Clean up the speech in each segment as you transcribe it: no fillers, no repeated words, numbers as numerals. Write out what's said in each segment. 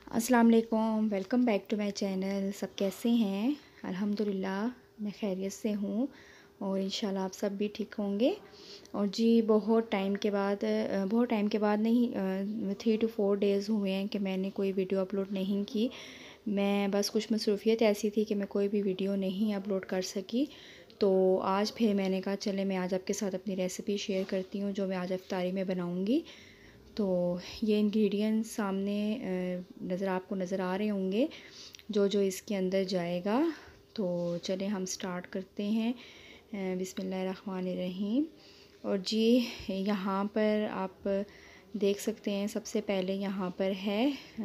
अस्सलाम वालेकुम, welcome back to my channel. सब कैसे हैं? अल्हम्दुलिल्लाह मैं खैरियत से हूँ और इंशाल्लाह आप सब भी ठीक होंगे। और जी बहुत टाइम के बाद नहीं 3 to 4 डेज़ हुए हैं कि मैंने कोई वीडियो अपलोड नहीं की। मैं बस कुछ मसरूफ़ियत ऐसी थी कि मैं कोई भी वीडियो नहीं अपलोड कर सकी। तो आज फिर मैंने कहा चले मैं आज आपके साथ अपनी रेसिपी शेयर करती हूँ जो मैं आज इफ्तारी में बनाऊँगी। तो ये इंग्रेडिएंट्स सामने आपको नज़र आ रहे होंगे जो जो इसके अंदर जाएगा। तो चले हम स्टार्ट करते हैं। बिस्मिल्लाहिर्रहमानिर्रहीम। और जी यहाँ पर आप देख सकते हैं सबसे पहले यहाँ पर है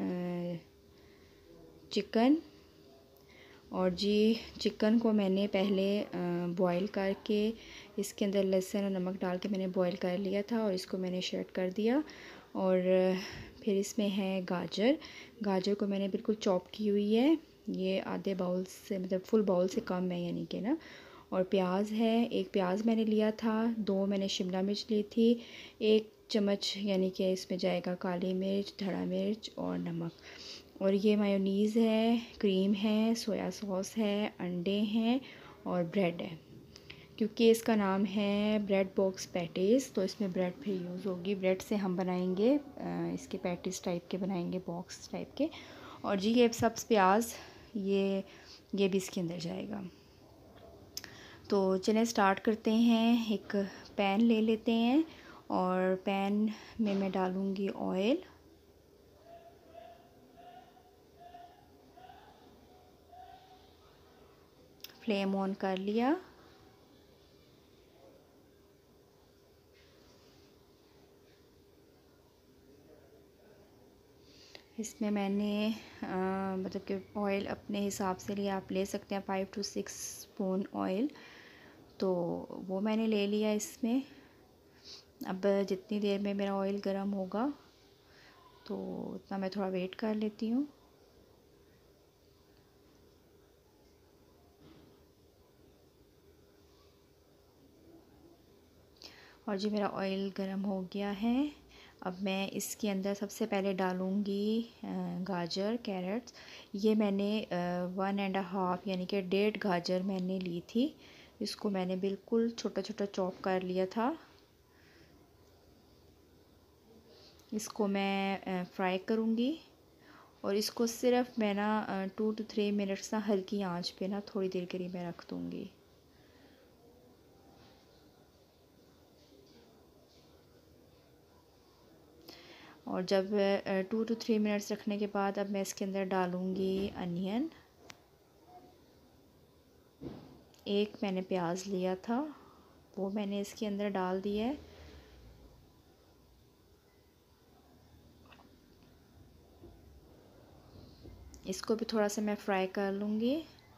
चिकन। और जी चिकन को मैंने पहले बॉईल करके इसके अंदर लहसुन और नमक डाल के मैंने बॉईल कर लिया था और इसको मैंने शर्ट कर दिया। और फिर इसमें है गाजर। गाजर को मैंने बिल्कुल चॉप की हुई है, ये आधे बाउल से मतलब फुल बाउल से कम है यानी कि ना। और प्याज है, एक प्याज मैंने लिया था, 2 मैंने शिमला मिर्च ली थी, 1 चम्मच यानी कि इसमें जाएगा काली मिर्च, धड़ा मिर्च और नमक। और ये मायोनीज़ है, क्रीम है, सोया सॉस है, अंडे हैं और ब्रेड है। क्योंकि इसका नाम है ब्रेड बॉक्स पैटीज़ तो इसमें ब्रेड भी यूज़ होगी। ब्रेड से हम बनाएंगे इसके पैटीज़ टाइप के बनाएंगे, बॉक्स टाइप के। और जी ये सब प्याज ये भी इसके अंदर जाएगा। तो चलें स्टार्ट करते हैं। एक पैन ले लेते हैं और पैन में मैं डालूँगी ऑयल। फ्लेम ऑन कर लिया। इसमें मैंने मतलब कि ऑयल अपने हिसाब से लिया, आप ले सकते हैं 5 to 6 स्पून ऑयल। तो वो मैंने ले लिया इसमें। अब जितनी देर में मेरा ऑयल गर्म होगा तो उतना मैं थोड़ा वेट कर लेती हूँ। और जी मेरा ऑयल गर्म हो गया है। अब मैं इसके अंदर सबसे पहले डालूँगी गाजर, कैरेट्स। ये मैंने 1.5 यानी कि 1.5 गाजर मैंने ली थी। इसको मैंने बिल्कुल छोटा छोटा चॉप कर लिया था। इसको मैं फ्राई करूँगी और इसको सिर्फ मैं ना 2 to 3 मिनट्स ना हल्की आंच पे ना थोड़ी देर के लिए मैं रख दूँगी। और जब 2 to 3 मिनट्स रखने के बाद अब मैं इसके अंदर डालूँगी अनियन। एक मैंने प्याज लिया था वो मैंने इसके अंदर डाल दिया है। इसको भी थोड़ा सा मैं फ्राई कर लूँगी।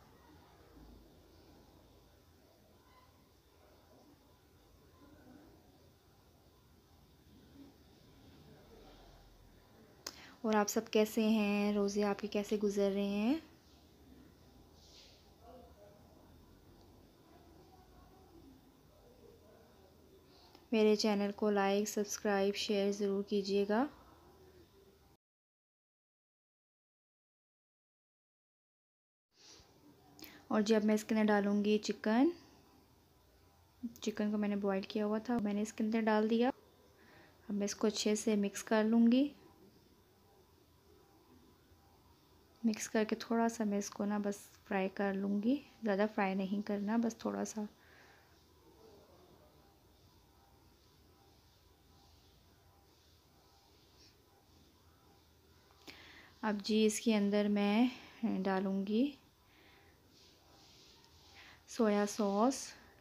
और आप सब कैसे हैं? रोज़े आपके कैसे गुज़र रहे हैं? मेरे चैनल को लाइक, सब्सक्राइब, शेयर ज़रूर कीजिएगा। और जब मैं इसके अंदर डालूँगी चिकन को मैंने बॉईल किया हुआ था, मैंने इसके अंदर डाल दिया। अब मैं इसको अच्छे से मिक्स कर लूँगी। मिक्स करके थोड़ा सा मैं इसको ना बस फ्राई कर लूँगी, ज़्यादा फ्राई नहीं करना, बस थोड़ा सा। अब जी इसके अंदर मैं डालूँगी soya sauce.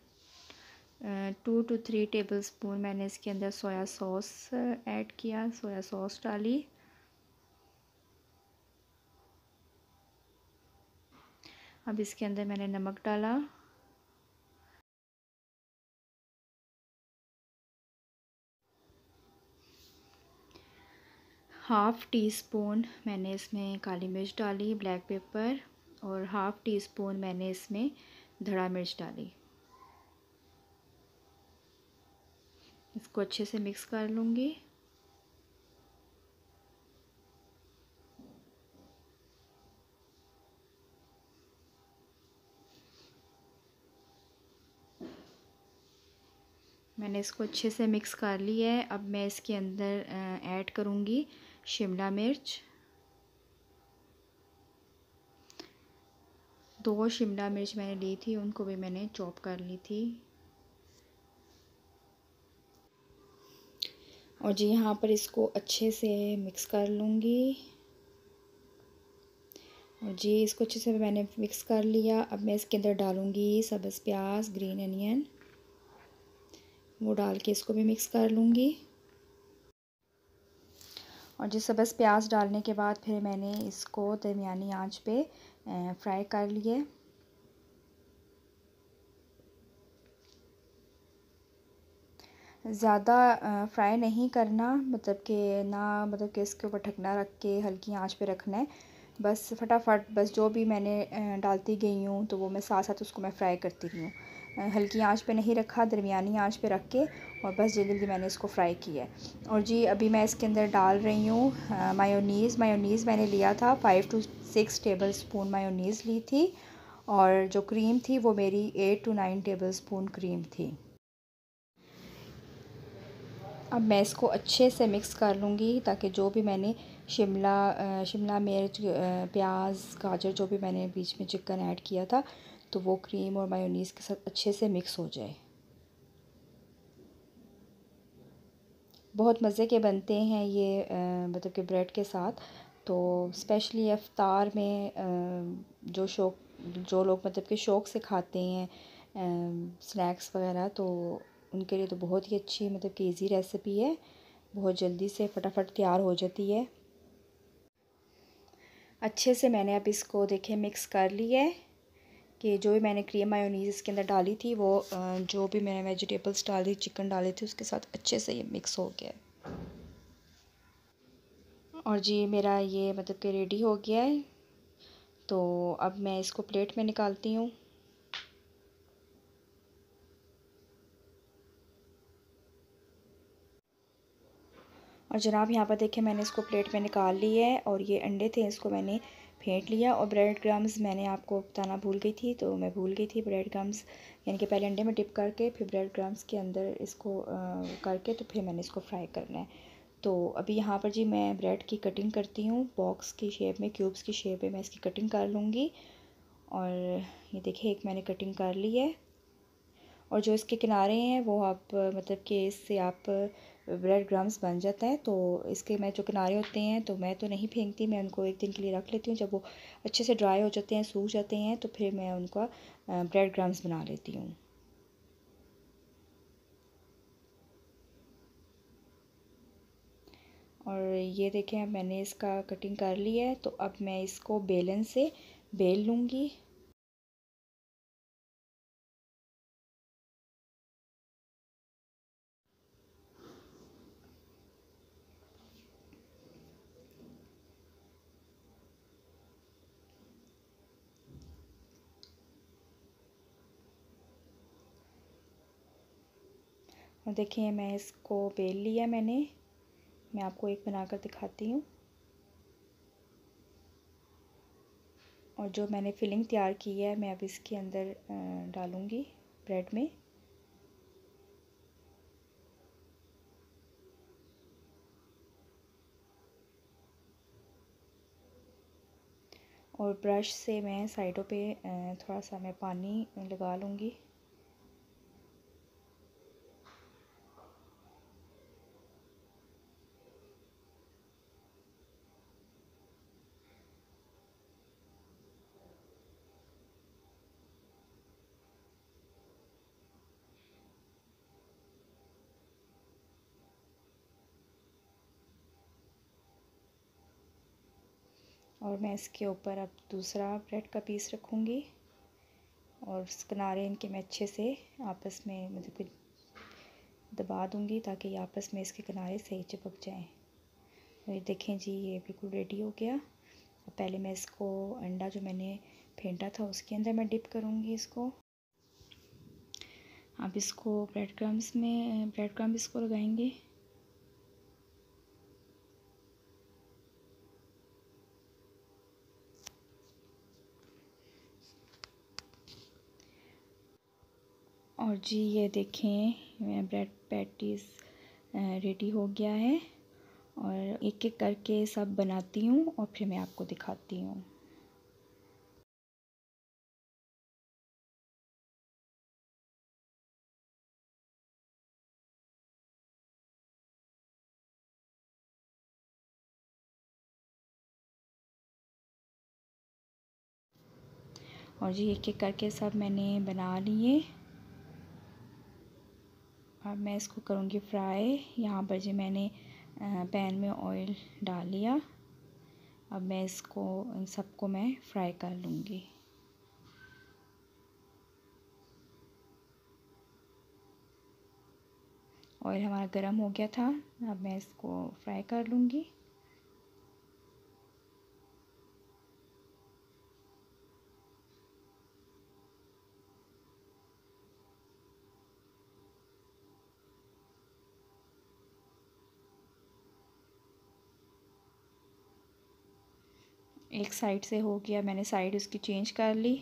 2 to 3 tablespoon मैंने इसके अंदर सोया सॉस ऐड किया, सोया सॉस डाली। अब इसके अंदर मैंने नमक डाला। हाफ़ टी स्पून मैंने इसमें काली मिर्च डाली, ब्लैक पेपर। और हाफ़ टी स्पून मैंने इसमें धड़ा मिर्च डाली। इसको अच्छे से मिक्स कर लूँगी। मैंने इसको अच्छे से मिक्स कर लिया है। अब मैं इसके अंदर ऐड करूँगी शिमला मिर्च। 2 शिमला मिर्च मैंने ली थी, उनको भी मैंने चॉप कर ली थी। और जी यहाँ पर इसको अच्छे से मिक्स कर लूँगी। और जी इसको अच्छे से मैंने मिक्स कर लिया। अब मैं इसके अंदर डालूँगी सब्ज़ प्याज, ग्रीन अनियन, वो डाल के इसको भी मिक्स कर लूँगी। और जी सब्ज़ प्याज डालने के बाद फिर मैंने इसको दरमियानी आंच पे फ्राई कर लिए। ज़्यादा फ्राई नहीं करना, मतलब कि ना, मतलब कि इसके ऊपर ढकना रख के हल्की आंच पे रखना है। बस फटाफट, बस जो भी मैंने डालती गई हूँ तो वो मैं साथ साथ उसको मैं फ्राई करती रही हूँ। हल्की आंच पे नहीं रखा, दरमियानी आंच पे रख के और बस जल्दी जल्दी मैंने इसको फ्राई किया है। और जी अभी मैं इसके अंदर डाल रही हूँ मायोनीज़ मैंने लिया था 5 to 6 टेबल स्पून मायोनीज़ ली थी। और जो क्रीम थी वो मेरी 8 to 9 टेबल स्पून क्रीम थी। अब मैं इसको अच्छे से मिक्स कर लूँगी ताकि जो भी मैंने शिमला मिर्च, प्याज, गाजर, जो भी मैंने बीच में चिकन ऐड किया था, तो वो क्रीम और मायोनीज़ के साथ अच्छे से मिक्स हो जाए। बहुत मज़े के बनते हैं ये, मतलब कि ब्रेड के साथ। तो स्पेशली इफ्तार में जो लोग मतलब कि शौक़ से खाते हैं स्नैक्स वगैरह, तो उनके लिए तो बहुत ही अच्छी, मतलब कि ईज़ी रेसिपी है। बहुत जल्दी से फटाफट तैयार हो जाती है। अच्छे से मैंने अब इसको देखिए मिक्स कर लिया है कि जो भी मैंने क्रीम मायोनीज़ इसके अंदर डाली थी वो जो भी मैंने वेजिटेबल्स डाली, चिकन डाले थे, उसके साथ अच्छे से ये मिक्स हो गया। और जी मेरा ये मतलब कि रेडी हो गया है। तो अब मैं इसको प्लेट में निकालती हूँ। और जनाब यहाँ पर देखिए मैंने इसको प्लेट में निकाल लिया है। और ये अंडे थे, इसको मैंने फेंट लिया। और ब्रेड क्रम्स मैंने आपको बताना भूल गई थी, तो मैं भूल गई थी ब्रेड क्रम्स, यानी कि पहले अंडे में डिप करके फिर ब्रेड क्रम्स के अंदर इसको करके तो फिर मैंने इसको फ्राई करना है। तो अभी यहाँ पर जी मैं ब्रेड की कटिंग करती हूँ, बॉक्स की शेप में, क्यूब्स की शेप में मैं इसकी कटिंग कर लूँगी। और ये देखिए एक मैंने कटिंग कर ली है। और जो इसके किनारे हैं वो आप मतलब कि इससे आप ब्रेड क्रम्स बन जाता है। तो इसके मैं जो किनारे होते हैं तो मैं तो नहीं फेंकती, मैं उनको एक दिन के लिए रख लेती हूँ। जब वो अच्छे से ड्राई हो जाते हैं, सूख जाते हैं, तो फिर मैं उनका ब्रेड क्रम्स बना लेती हूँ। और ये देखें मैंने इसका कटिंग कर लिया है। तो अब मैं इसको बेलन से बेल लूँगी। और देखिए मैं इसको बेल लिया मैंने। मैं आपको एक बनाकर दिखाती हूँ। और जो मैंने फिलिंग तैयार की है मैं अब इसके अंदर डालूँगी ब्रेड में। और ब्रश से मैं साइडों पे थोड़ा सा मैं पानी लगा लूँगी। और मैं इसके ऊपर अब दूसरा ब्रेड का पीस रखूँगी। और किनारे इनके मैं अच्छे से आपस में मतलब कि दबा दूँगी ताकि ये आपस में इसके किनारे सही चिपक जाएं। और ये देखें जी ये बिल्कुल रेडी हो गया। अब पहले मैं इसको अंडा जो मैंने फेंटा था उसके अंदर मैं डिप करूँगी इसको। अब इसको ब्रेड क्रम्स इसको लगाएंगे। और जी ये देखें, मेरा ब्रेड पैटीज़ रेडी हो गया है। और एक एक करके सब बनाती हूँ और फिर मैं आपको दिखाती हूँ। और जी एक एक करके सब मैंने बना लिए। अब मैं इसको करूँगी फ्राई। यहाँ पर जी मैंने पैन में ऑयल डाल लिया। अब मैं इसको इन सबको मैं फ्राई कर लूँगी। ऑयल हमारा गर्म हो गया था। अब मैं इसको फ्राई कर लूँगी। एक साइड से हो गया, मैंने साइड उसकी चेंज कर ली।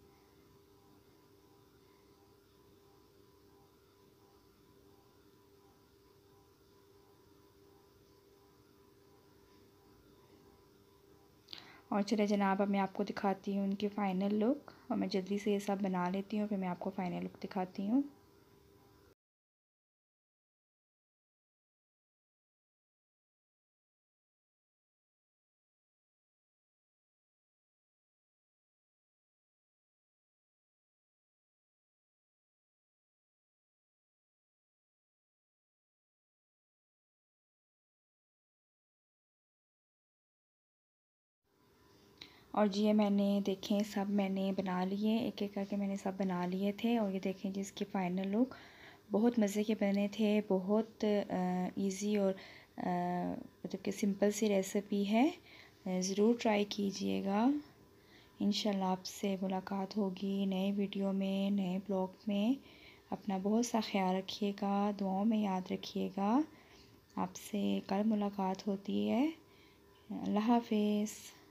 और चले जनाब, अब मैं आपको दिखाती हूँ उनकी फ़ाइनल लुक। और मैं जल्दी से ये सब बना लेती हूँ, फिर मैं आपको फ़ाइनल लुक दिखाती हूँ। और जी ये मैंने देखें सब मैंने बना लिए, एक एक करके मैंने सब बना लिए थे। और ये देखें जिसकी फ़ाइनल लुक बहुत मज़े के बने थे। बहुत इजी और मतलब कि सिंपल सी रेसिपी है। ज़रूर ट्राई कीजिएगा। इंशाल्लाह आपसे मुलाकात होगी नए वीडियो में, नए ब्लॉग में। अपना बहुत सा ख्याल रखिएगा, दुआओं में याद रखिएगा। आपसे कल मुलाकात होती है। अल्लाह हाफ़िज़।